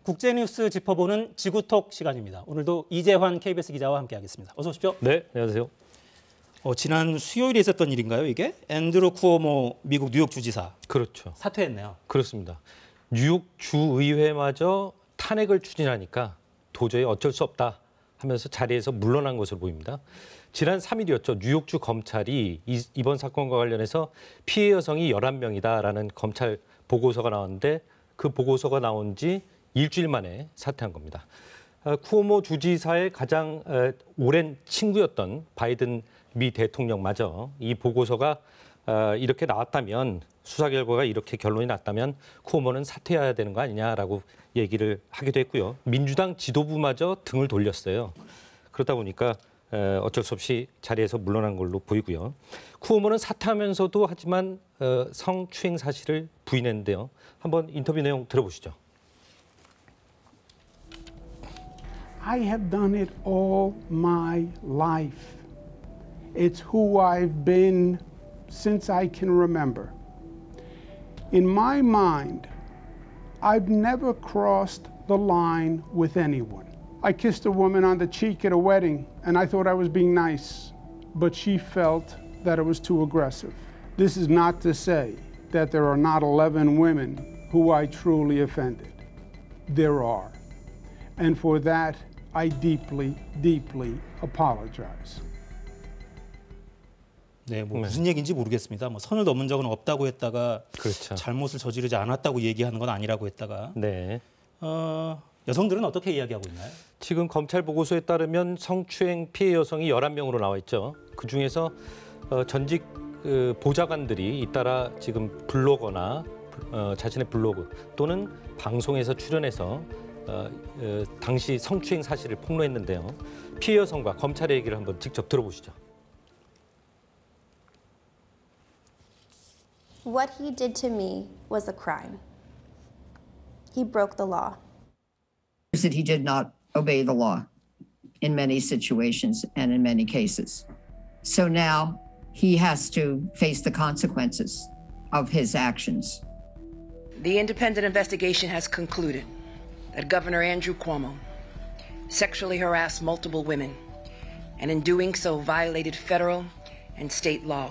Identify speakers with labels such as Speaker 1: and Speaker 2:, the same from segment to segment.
Speaker 1: 국제뉴스 짚어보는 지구톡 시간입니다. 오늘도 이재환 KBS 기자와 함께하겠습니다. 어서 오십시오.
Speaker 2: 네, 안녕하세요.
Speaker 1: 지난 수요일에 있었던 일인가요, 이게? 앤드루 쿠오모 미국 뉴욕 주지사.
Speaker 2: 그렇죠.
Speaker 1: 사퇴했네요.
Speaker 2: 그렇습니다. 뉴욕 주의회마저 탄핵을 추진하니까 도저히 어쩔 수 없다 하면서 자리에서 물러난 것으로 보입니다. 지난 3일이었죠. 뉴욕주 검찰이 이번 사건과 관련해서 피해 여성이 11명이다라는 검찰 보고서가 나왔는데 그 보고서가 나온 지 일주일 만에 사퇴한 겁니다. 쿠오모 주지사의 가장 오랜 친구였던 바이든 미 대통령마저 이 보고서가 이렇게 나왔다면, 수사 결과가 이렇게 결론이 났다면 쿠오모는 사퇴해야 되는 거 아니냐라고 얘기를 하기도 했고요. 민주당 지도부마저 등을 돌렸어요. 그러다 보니까 어쩔 수 없이 자리에서 물러난 걸로 보이고요. 쿠오모는 사퇴하면서도 하지만 성추행 사실을 부인했는데요. 한번 인터뷰 내용 들어보시죠.
Speaker 3: I have done it all my life. It's who I've been since I can remember. In my mind, I've never crossed the line with anyone. I kissed a woman on the cheek at a wedding, and I thought I was being nice, but she felt that it was too aggressive. This is not to say that there are not 11 women who I truly offended. There are. And for that, I deeply, deeply apologize.
Speaker 1: 네, 무슨 얘기인지 모르겠습니다. 선을 넘은 적은 없다고 했다가
Speaker 2: 그렇죠.
Speaker 1: 잘못을 저지르지 않았다고 얘기하는 건 아니라고 했다가
Speaker 2: 네.
Speaker 1: 여성들은 어떻게 이야기하고 있나요?
Speaker 2: 지금 검찰 보고서에 따르면 성추행 피해 여성이 11명으로 나와 있죠. 그중에서 전직 보좌관들이 잇따라 지금 블로거나 자신의 블로그 또는 방송에서 출연해서 당시 성추행 사실을 폭로했는데요. 피해 여성과 검찰의 얘기를 한번 직접 들어보시죠.
Speaker 4: What he did to me was a crime. He broke the law.
Speaker 5: That he did not obey the law in many situations and in many cases. So now he has to face the consequences of his actions.
Speaker 6: The independent investigation has concluded that Governor Andrew Cuomo sexually harassed multiple women and in doing so violated federal and state law.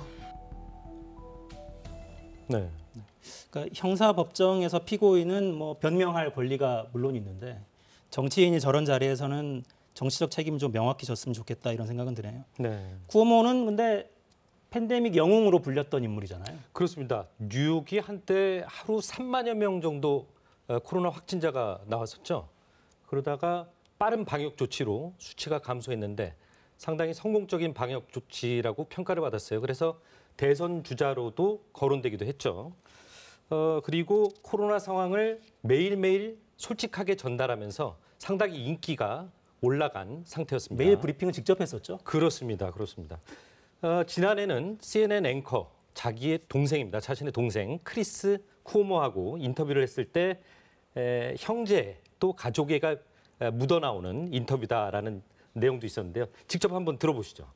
Speaker 2: 네.
Speaker 1: 그러니까 형사법정에서 피고인은 변명할 권리가 물론 있는데 정치인이 저런 자리에서는 정치적 책임을 좀 명확히 졌으면 좋겠다 이런 생각은 드네요.
Speaker 2: 네.
Speaker 1: 쿠오모는 근데 팬데믹 영웅으로 불렸던 인물이잖아요.
Speaker 2: 그렇습니다. 뉴욕이 한때 하루 3만여 명 정도 코로나 확진자가 나왔었죠. 그러다가 빠른 방역 조치로 수치가 감소했는데 상당히 성공적인 방역 조치라고 평가를 받았어요. 그래서 대선 주자로도 거론되기도 했죠. 그리고 코로나 상황을 매일매일 솔직하게 전달하면서 상당히 인기가 올라간 상태였습니다.
Speaker 1: 매일 브리핑을 직접 했었죠?
Speaker 2: 그렇습니다. 그렇습니다. 지난해는 CNN 앵커, 자기의 동생입니다. 자신의 동생 크리스 쿠오모하고 인터뷰를 했을 때 형제 또 가족애가 묻어나오는 인터뷰다라는 내용도 있었는데요. 직접 한번 들어보시죠.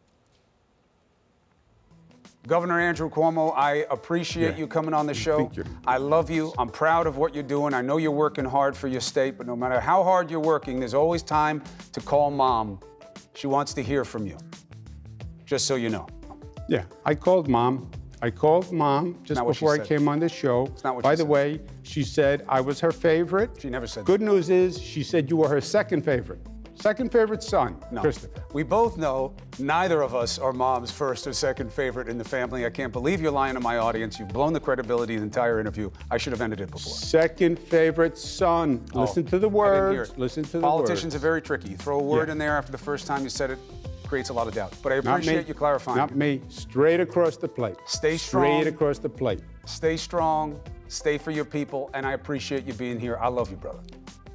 Speaker 7: Governor Andrew Cuomo, I appreciate you coming on the show.
Speaker 3: Thank you.
Speaker 7: I love you. I'm proud of what you're doing. I know you're working hard for your state, but no matter how hard you're working, there's always time to call Mom. She wants to hear from you, just so you know.
Speaker 3: Yeah, I called Mom. Just
Speaker 7: Not what she
Speaker 3: before I
Speaker 7: said.
Speaker 3: came on the show.
Speaker 7: It's not what
Speaker 3: By
Speaker 7: she
Speaker 3: the
Speaker 7: said.
Speaker 3: way, she said I was her favorite.
Speaker 7: She never said
Speaker 3: Good
Speaker 7: that.
Speaker 3: news is she said you were her second favorite. Second favorite son,
Speaker 7: No.
Speaker 3: Christopher.
Speaker 7: We both know neither of us are Mom's first or second favorite in the family. I can't believe you're lying to my audience. You've blown the credibility of the entire interview. I should have ended it before.
Speaker 3: Second favorite son. Listen to the
Speaker 7: I didn't hear
Speaker 3: words.
Speaker 7: it.
Speaker 3: Listen to the
Speaker 7: Politicians
Speaker 3: words.
Speaker 7: are very tricky. You throw a word
Speaker 3: Yeah.
Speaker 7: in there after the first time you said it, creates a lot of doubt. But I
Speaker 3: Not
Speaker 7: appreciate
Speaker 3: me.
Speaker 7: you clarifying.
Speaker 3: Not me. Straight across the plate.
Speaker 7: Stay strong.
Speaker 3: Straight across the plate.
Speaker 7: Stay strong, stay for your people, and I appreciate you being here. I love you, brother.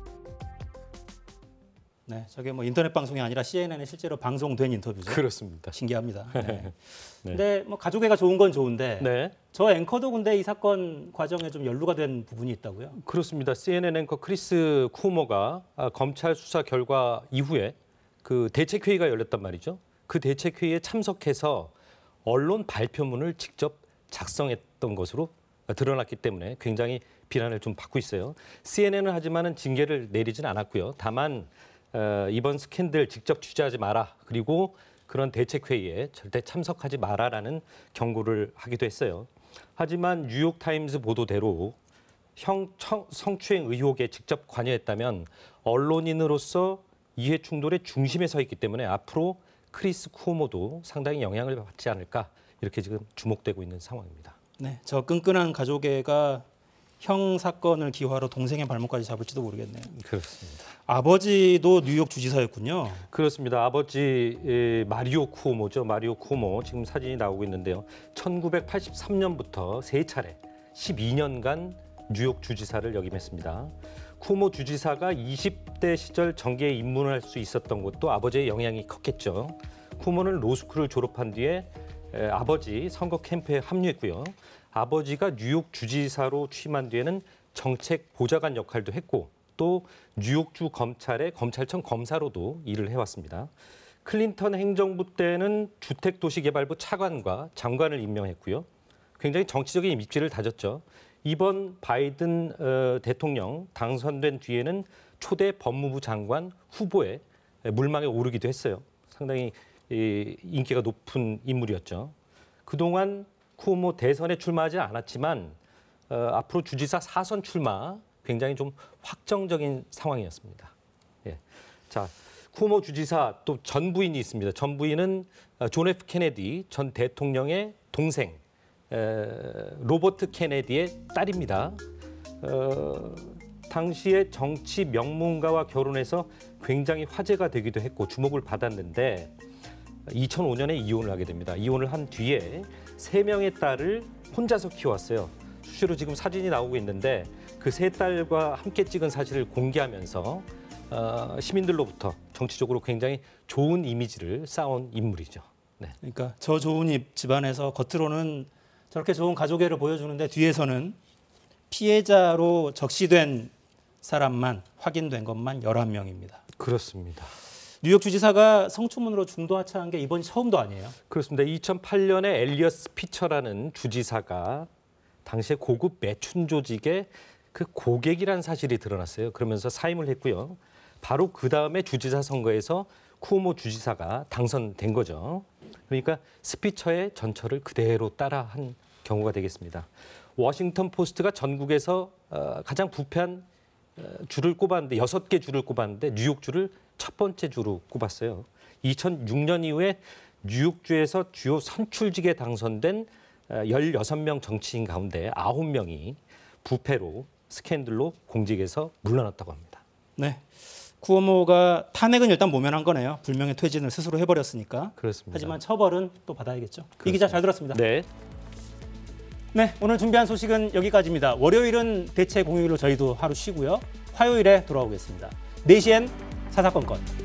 Speaker 1: 네, 저게 인터넷 방송이 아니라 CNN에 실제로 방송된 인터뷰죠.
Speaker 2: 그렇습니다.
Speaker 1: 신기합니다. 네. 근데 가족애가 좋은 건 좋은데
Speaker 2: 네.
Speaker 1: 저 앵커도 근데 이 사건 과정에 좀 연루가 된 부분이 있다고요?
Speaker 2: 그렇습니다. CNN 앵커 크리스 쿠오모가 검찰 수사 결과 이후에 그 대책회의가 열렸단 말이죠. 그 대책회의에 참석해서 언론 발표문을 직접 작성했던 것으로 드러났기 때문에 굉장히 비난을 좀 받고 있어요. CNN은 하지만은 징계를 내리진 않았고요. 다만 이번 스캔들 직접 취재하지 마라. 그리고 그런 대책회의에 절대 참석하지 마라라는 경고를 하기도 했어요. 하지만 뉴욕타임스 보도대로 성추행 의혹에 직접 관여했다면 언론인으로서 이해 충돌의 중심에 서 있기 때문에 앞으로 크리스 쿠오모도 상당히 영향을 받지 않을까 이렇게 지금 주목되고 있는 상황입니다.
Speaker 1: 네, 저 끈끈한 가족애가 형 사건을 기화로 동생의 발목까지 잡을지도 모르겠네요.
Speaker 2: 그렇습니다.
Speaker 1: 아버지도 뉴욕 주지사였군요.
Speaker 2: 그렇습니다. 아버지 마리오 쿠오모죠. 마리오 쿠오모 지금 사진이 나오고 있는데요. 1983년부터 세 차례 12년간 뉴욕 주지사를 역임했습니다. 쿠오모 주지사가 20대 시절 정계에 입문할 수 있었던 것도 아버지의 영향이 컸겠죠. 쿠오모는 로스쿨을 졸업한 뒤에 아버지 선거 캠프에 합류했고요. 아버지가 뉴욕 주지사로 취임한 뒤에는 정책 보좌관 역할도 했고 또 뉴욕주 검찰의 검찰청 검사로도 일을 해왔습니다. 클린턴 행정부 때는 주택도시개발부 차관과 장관을 임명했고요. 굉장히 정치적인 입지를 다졌죠. 이번 바이든 대통령 당선된 뒤에는 초대 법무부 장관 후보에 물망에 오르기도 했어요. 상당히 인기가 높은 인물이었죠. 그동안 쿠오모 대선에 출마하지 않았지만 앞으로 주지사 4선 출마 굉장히 좀 확정적인 상황이었습니다. 예. 자, 쿠오모 주지사 또 전 부인이 있습니다. 전 부인은 존 F 케네디 전 대통령의 동생 로버트 케네디의 딸입니다. 당시에 정치 명문가와 결혼해서 굉장히 화제가 되기도 했고 주목을 받았는데 2005년에 이혼을 하게 됩니다. 이혼을 한 뒤에 3명의 딸을 혼자서 키웠어요. 수시로 지금 사진이 나오고 있는데 그 3딸과 함께 찍은 사실을 공개하면서 시민들로부터 정치적으로 굉장히 좋은 이미지를 쌓은 인물이죠. 네.
Speaker 1: 그러니까 저 좋은 집안에서 겉으로는 저렇게 좋은 가족애를 보여주는데 뒤에서는 피해자로 적시된 사람만 확인된 것만 11명입니다.
Speaker 2: 그렇습니다.
Speaker 1: 뉴욕 주지사가 성추문으로 중도 하차한 게 이번이 처음도 아니에요.
Speaker 2: 그렇습니다. 2008년에 엘리어스 피처라는 주지사가 당시에 고급 매춘 조직의 그 고객이라는 사실이 드러났어요. 그러면서 사임을 했고요. 바로 그 다음에 주지사 선거에서 쿠오모 주지사가 당선된 거죠. 그러니까 스피처의 전철을 그대로 따라한 경우가 되겠습니다. 워싱턴 포스트가 전국에서 가장 부패한 주를 꼽았는데 6개 주를 꼽았는데 뉴욕 주를 첫 번째 주로 꼽았어요. 2006년 이후에 뉴욕주에서 주요 선출직에 당선된 16명 정치인 가운데 9명이 부패로 스캔들로 공직에서 물러났다고 합니다.
Speaker 1: 네, 쿠오모가 탄핵은 일단 모면한 거네요. 불명예 퇴진을 스스로 해버렸으니까.
Speaker 2: 그렇습니다.
Speaker 1: 하지만 처벌은 또 받아야겠죠.
Speaker 2: 그렇습니다.
Speaker 1: 이 기자 잘 들었습니다.
Speaker 2: 네.
Speaker 1: 네, 오늘 준비한 소식은 여기까지입니다. 월요일은 대체 공휴일로 저희도 하루 쉬고요. 화요일에 돌아오겠습니다. 4시엔 사사건건.